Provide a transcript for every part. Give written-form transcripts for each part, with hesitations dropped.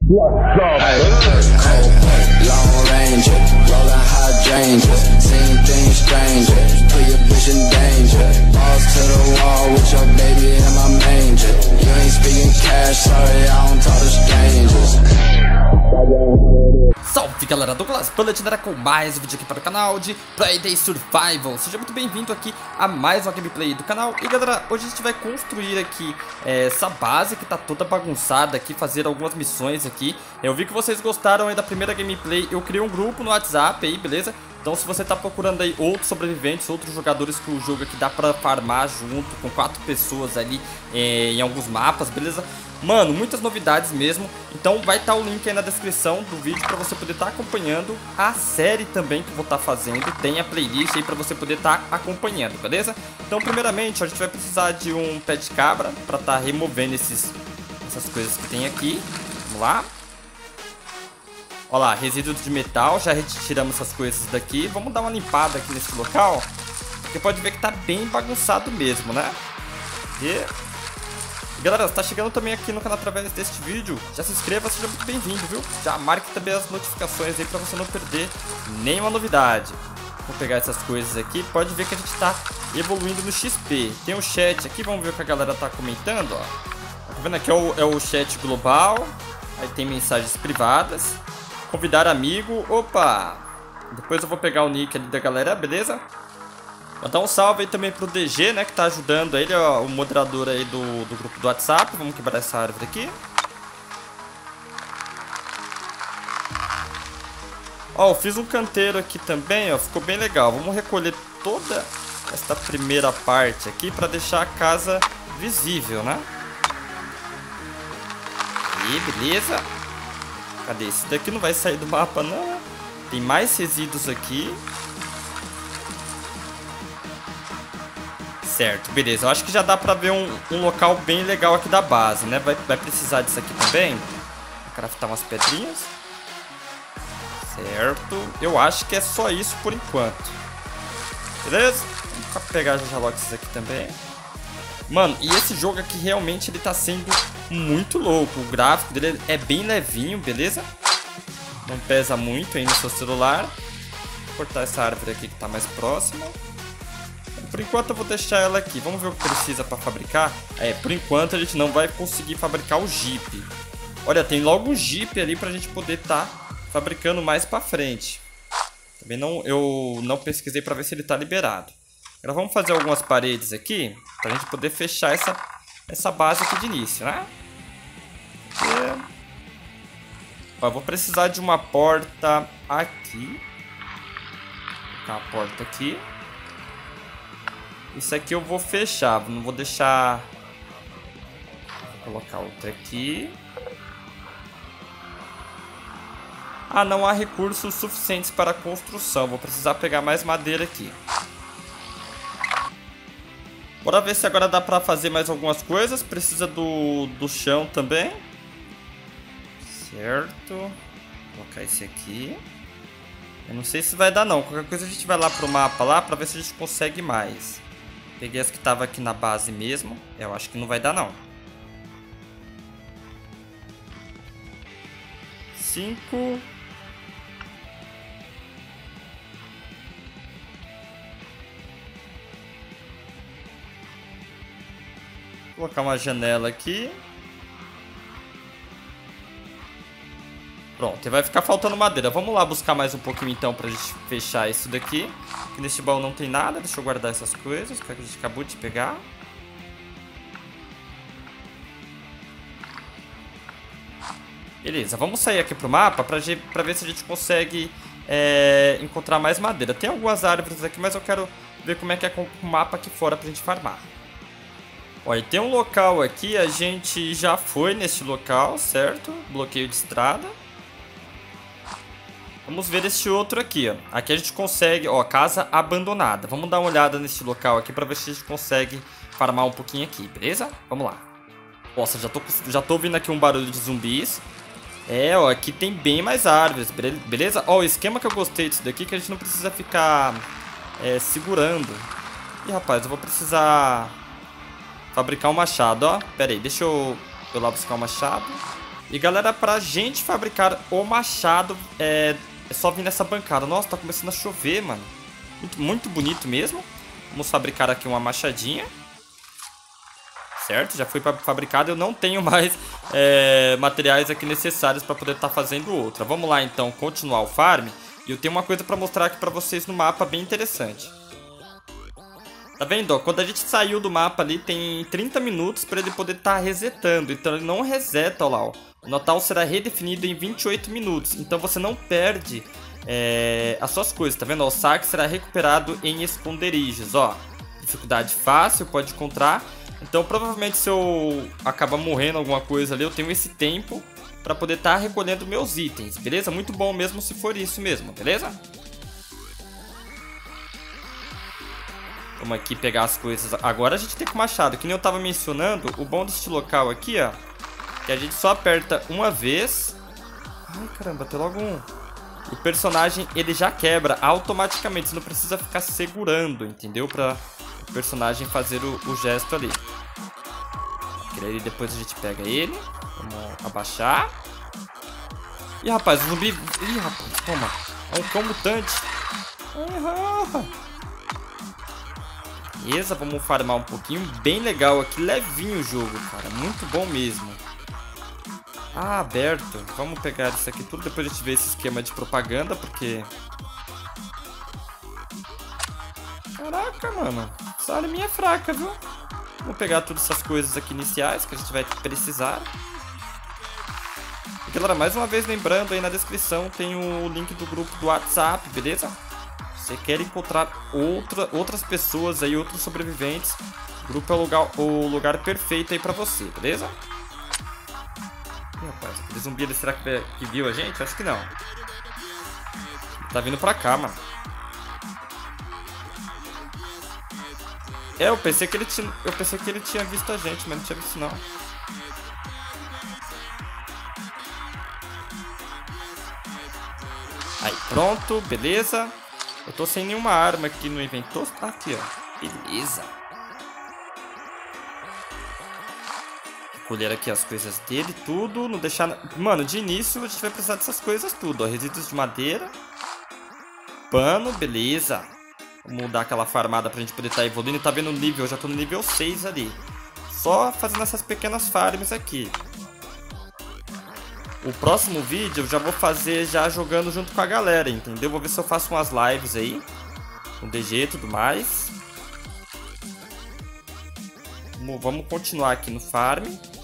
Long range, rolling hydrangeas, seeing things stranger. Put your bitch in danger. Balls to the wall with your baby in my manger. You ain't speaking cash, sorry, I don't talk to strangers. Salve galera, Douglas Bullet com mais um vídeo aqui para o canal de Payday Survival. Seja muito bem-vindo aqui a mais uma gameplay do canal. E galera, hoje a gente vai construir aqui essa base que tá toda bagunçada aqui, fazer algumas missões aqui. Eu vi que vocês gostaram aí da primeira gameplay, eu criei um grupo no WhatsApp aí, beleza? Então se você tá procurando aí outros sobreviventes, outros jogadores que o jogo aqui dá pra farmar junto com 4 pessoas ali em alguns mapas, beleza? Mano, muitas novidades mesmo. Então vai estar o link aí na descrição do vídeo pra você poder estar acompanhando a série também que eu vou estar fazendo. Tem a playlist aí pra você poder estar acompanhando, beleza? Então primeiramente a gente vai precisar de um pé de cabra pra estar removendo essas coisas que tem aqui. Vamos lá. Olha lá, resíduos de metal, já retiramos essas coisas daqui. Vamos dar uma limpada aqui nesse local, porque pode ver que tá bem bagunçado mesmo, né? E galera, se tá chegando também aqui no canal através deste vídeo, já se inscreva, seja muito bem-vindo, viu? Já marque também as notificações aí pra você não perder nenhuma novidade. Vou pegar essas coisas aqui, pode ver que a gente tá evoluindo no XP. Tem um chat aqui, vamos ver o que a galera tá comentando, ó. Tá vendo aqui é o chat global, aí tem mensagens privadas. Convidar amigo, opa! Depois eu vou pegar o nick ali da galera, beleza? Vou dar um salve aí também pro DG, né, que tá ajudando ele, ó, o moderador aí do grupo do WhatsApp. Vamos quebrar essa árvore aqui. Ó, eu fiz um canteiro aqui também, ó, ficou bem legal. Vamos recolher toda esta primeira parte aqui pra deixar a casa visível, né? E beleza. Cadê? Esse daqui não vai sair do mapa, não. Tem mais resíduos aqui. Certo, beleza. Eu acho que já dá pra ver um local bem legal aqui da base, né? Vai precisar disso aqui também. Vou craftar umas pedrinhas. Certo. Eu acho que é só isso por enquanto. Beleza? Vou pegar já logo esses aqui também. Mano, e esse jogo aqui realmente ele tá sendo muito louco. O gráfico dele é bem levinho, beleza? Não pesa muito aí no seu celular. Vou cortar essa árvore aqui que tá mais próxima. Por enquanto eu vou deixar ela aqui. Vamos ver o que precisa pra fabricar. Por enquanto a gente não vai conseguir fabricar o Jeep. Olha, tem logo um Jeep ali pra gente poder tá fabricando mais pra frente. Também eu não pesquisei pra ver se ele tá liberado. Agora vamos fazer algumas paredes aqui pra gente poder fechar essa base aqui de início, né? Ó, eu vou precisar de uma porta aqui. Vou colocar a porta aqui. Isso aqui eu vou fechar, não vou deixar. Vou colocar outra aqui. Ah, não há recursos suficientes para a construção. Vou precisar pegar mais madeira aqui. Bora ver se agora dá pra fazer mais algumas coisas. Precisa do chão também. Certo. Vou colocar esse aqui. Eu não sei se vai dar não. Qualquer coisa a gente vai lá pro mapa lá pra ver se a gente consegue mais. Peguei as que tava aqui na base mesmo. Eu acho que não vai dar não. 5. Vou colocar uma janela aqui. Pronto, e vai ficar faltando madeira. Vamos lá buscar mais um pouquinho então pra gente fechar isso daqui. Aqui neste baú não tem nada. Deixa eu guardar essas coisas que a gente acabou de pegar. Beleza, vamos sair aqui pro mapa pra ver se a gente consegue encontrar mais madeira. Tem algumas árvores aqui, mas eu quero ver como é que é com o mapa aqui fora pra gente farmar. Olha, tem um local aqui, a gente já foi nesse local, certo? Bloqueio de estrada. Vamos ver este outro aqui, ó. Aqui a gente consegue, ó, casa abandonada. Vamos dar uma olhada nesse local aqui pra ver se a gente consegue farmar um pouquinho aqui, beleza? Vamos lá. Nossa, já tô ouvindo aqui um barulho de zumbis. Ó, aqui tem bem mais árvores, beleza? Ó, o esquema que eu gostei disso daqui é que a gente não precisa ficar segurando. Ih, rapaz, eu vou precisar fabricar um machado, ó. Pera aí, deixa eu lá buscar um machado. E galera, pra gente fabricar o machado, é só vir nessa bancada. Nossa, tá começando a chover, mano. Muito bonito mesmo. Vamos fabricar aqui uma machadinha. Certo, já foi fabricado. Eu não tenho mais materiais aqui necessários para poder estar fazendo outra. Vamos lá então, continuar o farm. E eu tenho uma coisa para mostrar aqui para vocês no mapa bem interessante. Tá vendo? Ó, quando a gente saiu do mapa ali, tem 30 minutos para ele poder estar resetando. Então ele não reseta, ó lá, ó. O Natal será redefinido em 28 minutos. Então você não perde as suas coisas, tá vendo? Ó, o saque será recuperado em esconderijos, ó. Dificuldade fácil, pode encontrar. Então provavelmente se eu acabar morrendo alguma coisa ali, eu tenho esse tempo para poder estar recolhendo meus itens, beleza? Muito bom mesmo se for isso mesmo, beleza? Vamos aqui pegar as coisas. Agora a gente tem com o machado, que nem eu tava mencionando. O bom deste local aqui, ó, que a gente só aperta uma vez. Ai, caramba, tem logo um. O personagem, ele já quebra automaticamente. Você não precisa ficar segurando, entendeu? Pra o personagem fazer o gesto ali. E depois a gente pega ele. Vamos abaixar. Ih, rapaz, o zumbi... Ih, rapaz, toma. É um cão mutante. Beleza, vamos farmar um pouquinho. Bem legal aqui, levinho o jogo, cara. Muito bom mesmo. Ah, aberto. Vamos pegar isso aqui tudo. Depois a gente vê esse esquema de propaganda, porque... Caraca, mano. Essa arminha é fraca, viu? Vamos pegar todas essas coisas aqui iniciais que a gente vai precisar. E galera, mais uma vez lembrando, aí na descrição tem o link do grupo do WhatsApp, beleza? Se você quer encontrar outras pessoas aí, outros sobreviventes, o grupo é o lugar perfeito aí pra você, beleza? Ih, rapaz, aquele zumbi ali, será que viu a gente? Acho que não. Tá vindo pra cá, mano. Eu pensei que ele tinha visto a gente, mas não tinha visto não. Aí, pronto, beleza. Eu tô sem nenhuma arma aqui no inventor. Ah, aqui, ó. Beleza. Colher aqui as coisas dele, tudo. Não deixar... Mano, de início a gente vai precisar dessas coisas tudo, ó. Resíduos de madeira. Pano, beleza. Vamos dar aquela farmada pra gente poder estar evoluindo. Tá vendo o nível? Eu já tô no nível 6 ali. Só fazendo essas pequenas farms aqui. O próximo vídeo eu já vou fazer já jogando junto com a galera, entendeu? Vou ver se eu faço umas lives aí. Com DG e tudo mais. Vamos continuar aqui no farm.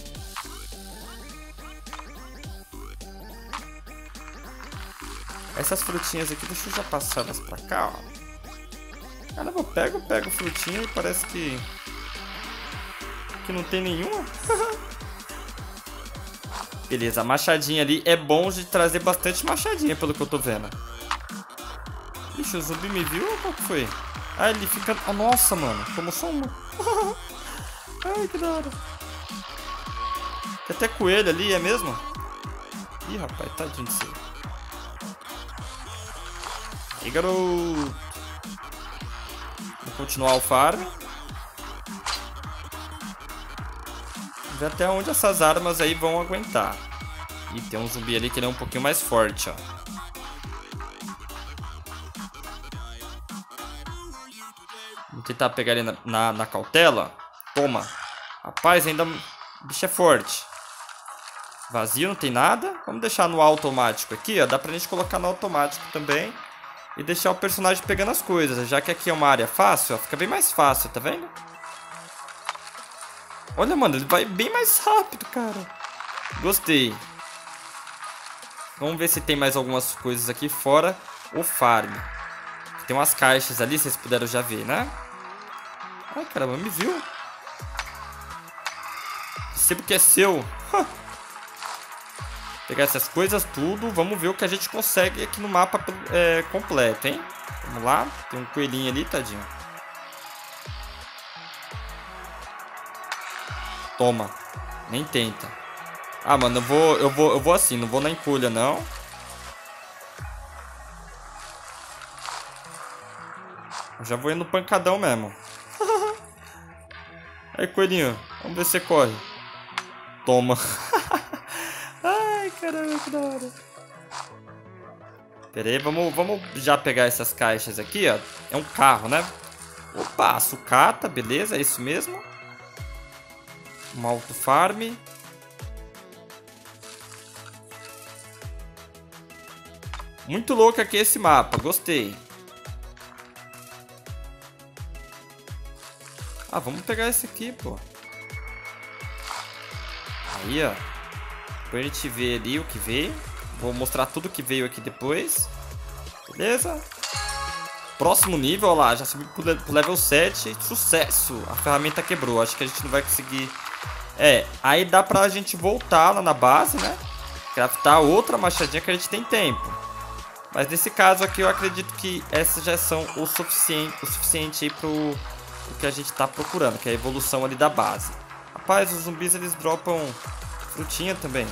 Essas frutinhas aqui, deixa eu já passar elas pra cá, ó. Caramba, eu pego frutinha e parece que não tem nenhuma. Beleza, a machadinha ali é bom de trazer bastante machadinha, pelo que eu tô vendo. Ixi, o zumbi me viu ou qual que foi? Ah, ele fica... Ah, nossa, mano, tomou só uma. Ai, que da hora. Tem até coelho ali, é mesmo? Ih, rapaz, tadinho de você. Aí, garoto. Vou continuar o farm. Ver até onde essas armas aí vão aguentar. E tem um zumbi ali que ele é um pouquinho mais forte, ó. Vou tentar pegar ele na cautela. Toma. Rapaz, ainda o bicho é forte. Vazio, não tem nada. Vamos deixar no automático aqui, ó. Dá pra gente colocar no automático também. E deixar o personagem pegando as coisas. Já que aqui é uma área fácil, ó, fica bem mais fácil, tá vendo? Olha, mano, ele vai bem mais rápido, cara. Gostei. Vamos ver se tem mais algumas coisas aqui fora o farm. Tem umas caixas ali, vocês puderam já ver, né? Ai, caramba, me viu? Sei porque é seu. Pegar essas coisas tudo. Vamos ver o que a gente consegue aqui no mapa completo, hein? Vamos lá. Tem um coelhinho ali, tadinho. Toma. Nem tenta. Ah, mano, eu vou assim. Não vou na encolha, não. Eu já vou indo no pancadão mesmo. Aí, coelhinho. Vamos ver se você corre. Toma. caramba, que da hora. Pera aí, vamos já pegar essas caixas aqui, ó. É um carro, né? Opa, sucata, beleza, é isso mesmo. Um auto farm. Muito louco aqui esse mapa, gostei. Ah, vamos pegar esse aqui, pô. Aí, ó. Depois a gente vê ali o que veio. Vou mostrar tudo que veio aqui depois. Beleza? Próximo nível, ó lá. Já subiu pro level 7. Sucesso! A ferramenta quebrou. Acho que a gente não vai conseguir... aí dá pra gente voltar lá na base, né? Craftar outra machadinha que a gente tem tempo. Mas nesse caso aqui eu acredito que essas já são o suficiente aí pro que a gente tá procurando, que é a evolução ali da base. Rapaz, os zumbis eles dropam frutinha também.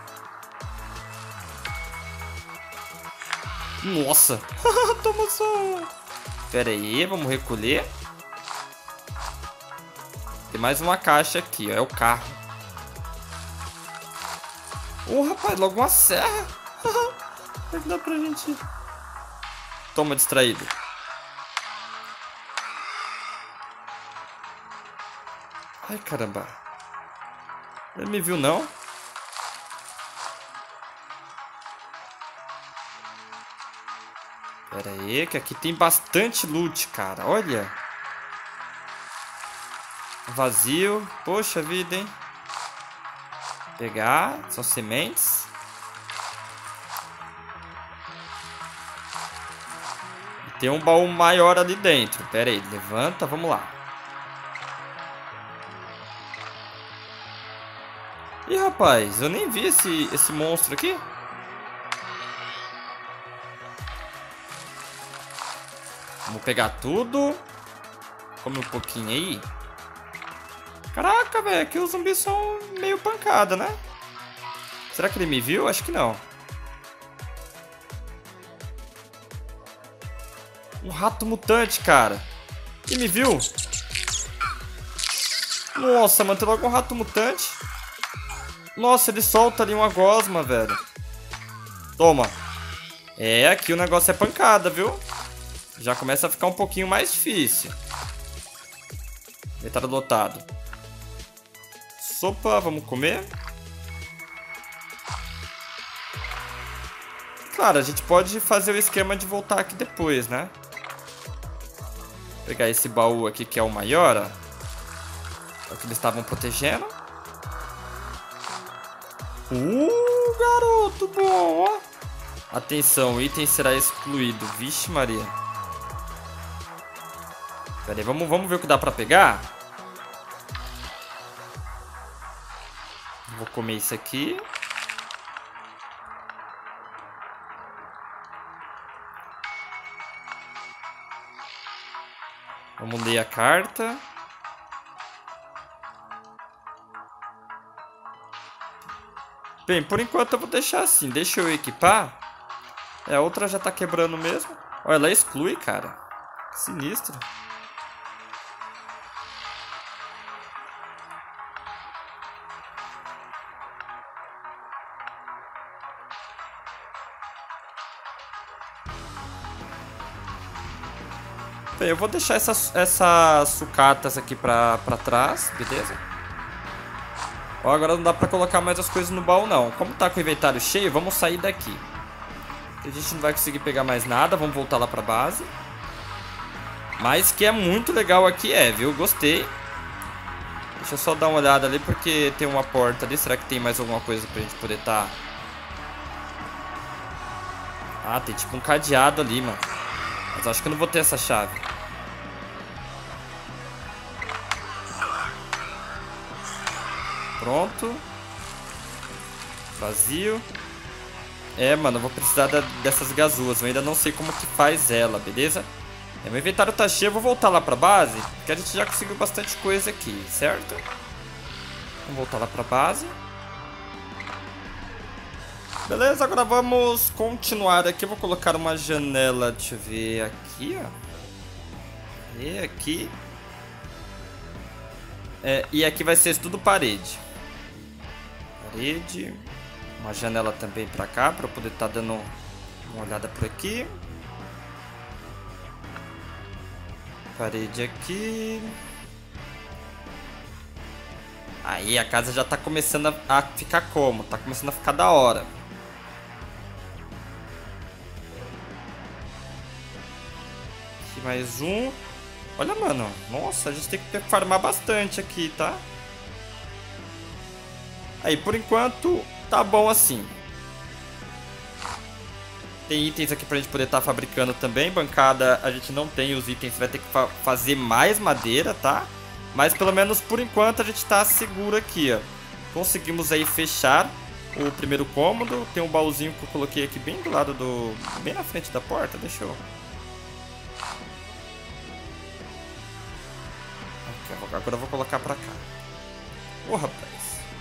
Nossa! Toma só! Pera aí, vamos recolher. Tem mais uma caixa aqui, ó, é o carro. Rapaz, logo uma serra! Como é que dá pra gente... Toma, distraído. Ai, caramba. Ele me viu, não? Pera aí, que aqui tem bastante loot, cara. Olha. Vazio. Poxa vida, hein? Pegar. São sementes. Tem um baú maior ali dentro. Pera aí, levanta, vamos lá. Ih, rapaz, eu nem vi esse monstro aqui. Vamos pegar tudo. Come um pouquinho aí. Caraca, velho, aqui os zumbis são meio pancada, né? Será que ele me viu? Acho que não. Um rato mutante, cara. Ele me viu? Nossa, mano, tem logo um rato mutante. Nossa, ele solta ali uma gosma, velho. Toma. Aqui o negócio é pancada, viu? Já começa a ficar um pouquinho mais difícil. Inventário lotado. Sopa, vamos comer. Claro, a gente pode fazer o esquema de voltar aqui depois, né? Pegar esse baú aqui que é o maior, ó. É o que eles estavam protegendo. Garoto bom, ó. Atenção, o item será excluído. Vixe Maria. Pera aí, vamos ver o que dá pra pegar. Vou comer isso aqui. Vamos ler a carta. Bem, por enquanto eu vou deixar assim. Deixa eu equipar. A outra já tá quebrando mesmo. Olha, ela exclui, cara. Sinistro. Bem, eu vou deixar essas sucatas aqui pra trás, beleza? Ó, agora não dá pra colocar mais as coisas no baú, não. Como tá com o inventário cheio, vamos sair daqui. A gente não vai conseguir pegar mais nada, vamos voltar lá pra base. Mas que é muito legal aqui, viu? Gostei. Deixa eu só dar uma olhada ali, porque tem uma porta ali. Será que tem mais alguma coisa pra gente poder tá... Ah, tem tipo um cadeado ali, mano. Mas acho que eu não vou ter essa chave. Pronto. Vazio. Mano, eu vou precisar dessas gazuas. Eu ainda não sei como que faz ela, beleza? Meu inventário tá cheio, eu vou voltar lá pra base, porque a gente já conseguiu bastante coisa aqui, certo? Vamos voltar lá pra base. Beleza, agora vamos continuar aqui. Eu vou colocar uma janela, deixa eu ver, aqui, ó. E aqui. E aqui vai ser tudo parede. Parede. Uma janela também pra cá, pra eu poder estar dando uma olhada por aqui. Parede aqui. Aí a casa já tá começando a ficar como? Tá começando a ficar da hora. Aqui mais um. Olha, mano. Nossa, a gente tem que farmar bastante aqui, tá? Aí, por enquanto, tá bom assim. Tem itens aqui pra gente poder estar fabricando também. Bancada, a gente não tem os itens, vai ter que fazer mais madeira, tá? Mas pelo menos por enquanto a gente tá seguro aqui, ó. Conseguimos aí fechar o primeiro cômodo. Tem um baúzinho que eu coloquei aqui bem do lado do... bem na frente da porta, deixa eu... Aqui, agora eu vou colocar pra cá. Ô, rapaz.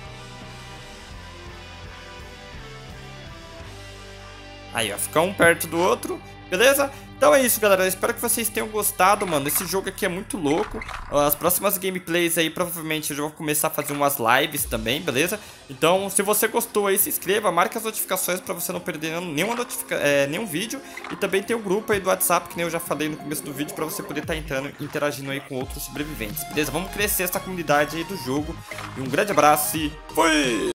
Aí, ó, fica um perto do outro, beleza? Então é isso, galera, eu espero que vocês tenham gostado, mano. Esse jogo aqui é muito louco. As próximas gameplays aí, provavelmente eu já vou começar a fazer umas lives também, beleza? Então, se você gostou aí, se inscreva, marque as notificações pra você não perder nenhum vídeo. E também tem o grupo aí do WhatsApp, que nem eu já falei no começo do vídeo, pra você poder estar entrando, interagindo aí com outros sobreviventes, beleza? Vamos crescer essa comunidade aí do jogo. E um grande abraço e fui!